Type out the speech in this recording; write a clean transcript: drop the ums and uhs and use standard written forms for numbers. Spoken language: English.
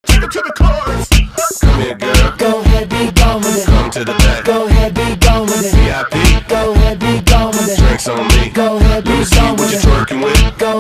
Take it to the chorus. Come here, girl. Go ahead, be gone with it. Come to the back. Go ahead, be gone with it. VIP. Go ahead, be gone with it. Drinks on me. Go ahead, be Let me see gone what with you're it. twerking with. Go